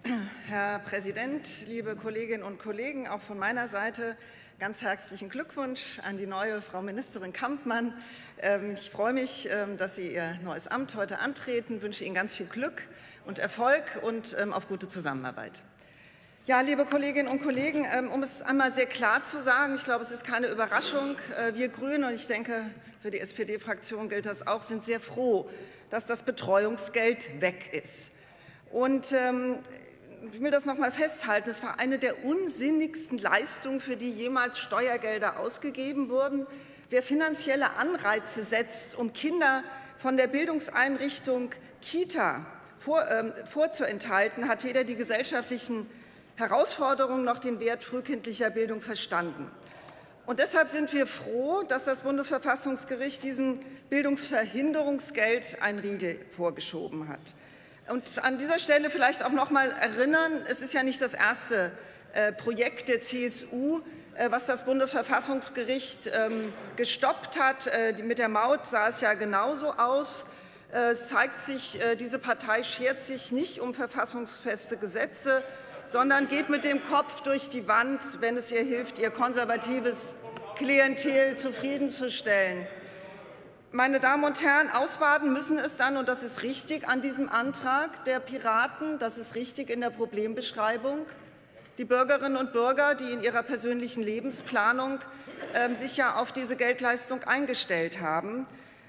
Herr Präsident, liebe Kolleginnen und Kollegen, auch von meiner Seite ganz herzlichen Glückwunsch an die neue Frau Ministerin Kampmann. Ich freue mich, dass Sie Ihr neues Amt heute antreten, wünsche Ihnen ganz viel Glück und Erfolg und auf gute Zusammenarbeit. Ja, liebe Kolleginnen und Kollegen, um es einmal sehr klar zu sagen, ich glaube, es ist keine Überraschung, wir Grünen, und ich denke, für die SPD-Fraktion gilt das auch, sind sehr froh, dass das Betreuungsgeld weg ist. Und ich will das noch mal festhalten, es war eine der unsinnigsten Leistungen, für die jemals Steuergelder ausgegeben wurden. Wer finanzielle Anreize setzt, um Kinder von der Bildungseinrichtung Kita vorzuenthalten, hat weder die gesellschaftlichen Herausforderungen noch den Wert frühkindlicher Bildung verstanden. Und deshalb sind wir froh, dass das Bundesverfassungsgericht diesem Bildungsverhinderungsgeld einen Riegel vorgeschoben hat. Und an dieser Stelle vielleicht auch noch mal erinnern, es ist ja nicht das erste Projekt der CSU, was das Bundesverfassungsgericht gestoppt hat. Mit der Maut sah es ja genauso aus. Es zeigt sich, diese Partei schert sich nicht um verfassungsfeste Gesetze, sondern geht mit dem Kopf durch die Wand, wenn es ihr hilft, ihr konservatives Klientel zufriedenzustellen. Meine Damen und Herren, ausbaden müssen es dann, und das ist richtig an diesem Antrag der Piraten, das ist richtig in der Problembeschreibung, die Bürgerinnen und Bürger, die in ihrer persönlichen Lebensplanung sich ja auf diese Geldleistung eingestellt haben.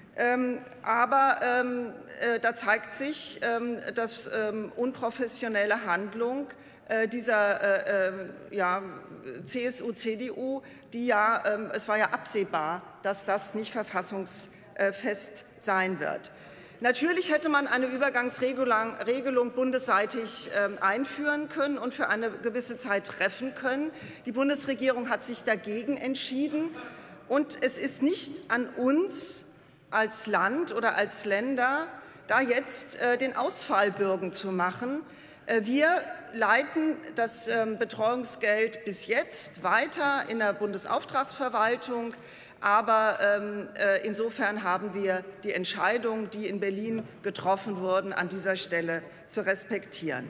Aber da zeigt sich, dass unprofessionelle Handlung dieser CSU, CDU, es war ja absehbar, dass das nicht verfassungsfest sein wird. Natürlich hätte man eine Übergangsregelung bundesseitig einführen können und für eine gewisse Zeit treffen können. Die Bundesregierung hat sich dagegen entschieden. Und es ist nicht an uns als Land oder als Länder, da jetzt den Ausfallbürgen zu machen. Wir leiten das Betreuungsgeld bis jetzt weiter in der Bundesauftragsverwaltung. Aber insofern haben wir die Entscheidungen, die in Berlin getroffen wurden, an dieser Stelle zu respektieren.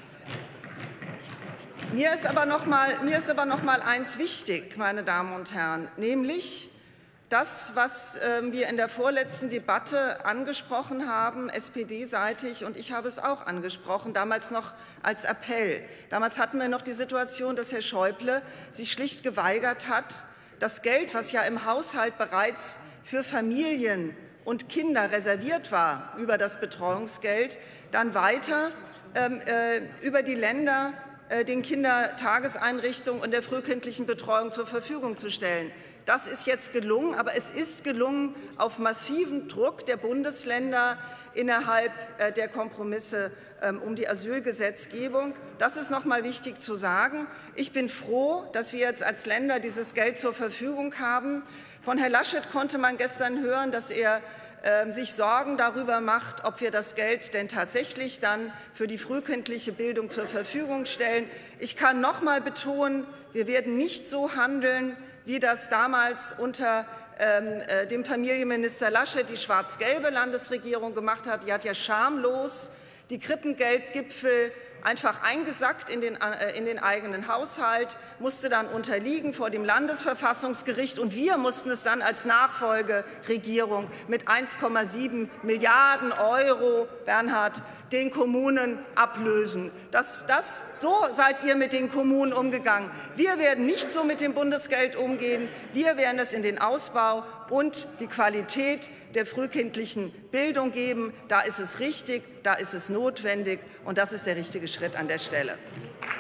Mir ist aber noch mal eins wichtig, meine Damen und Herren, nämlich das, was wir in der vorletzten Debatte angesprochen haben, SPD-seitig, und ich habe es auch angesprochen, damals noch als Appell. Damals hatten wir noch die Situation, dass Herr Schäuble sich schlicht geweigert hat, das Geld, was ja im Haushalt bereits für Familien und Kinder reserviert war, über das Betreuungsgeld, dann weiter über die Länder den Kindertageseinrichtungen und der frühkindlichen Betreuung zur Verfügung zu stellen. Das ist jetzt gelungen, aber es ist gelungen auf massiven Druck der Bundesländer innerhalb der Kompromisse um die Asylgesetzgebung. Das ist noch mal wichtig zu sagen. Ich bin froh, dass wir jetzt als Länder dieses Geld zur Verfügung haben. Von Herrn Laschet konnte man gestern hören, dass er sich Sorgen darüber macht, ob wir das Geld denn tatsächlich dann für die frühkindliche Bildung zur Verfügung stellen. Ich kann noch mal betonen, wir werden nicht so handeln, wie das damals unter dem Familienminister Laschet die schwarz-gelbe Landesregierung gemacht hat. Die hat ja schamlos die Krippengeldgipfel einfach eingesackt in den eigenen Haushalt, musste dann unterliegen vor dem Landesverfassungsgericht, und wir mussten es dann als Nachfolgeregierung mit 1,7 Milliarden €, Bernhard, den Kommunen ablösen. So seid ihr mit den Kommunen umgegangen. Wir werden nicht so mit dem Bundesgeld umgehen. Wir werden es in den Ausbau und die Qualität der frühkindlichen Bildung geben. Da ist es richtig, da ist es notwendig, und das ist der richtige Schritt an der Stelle.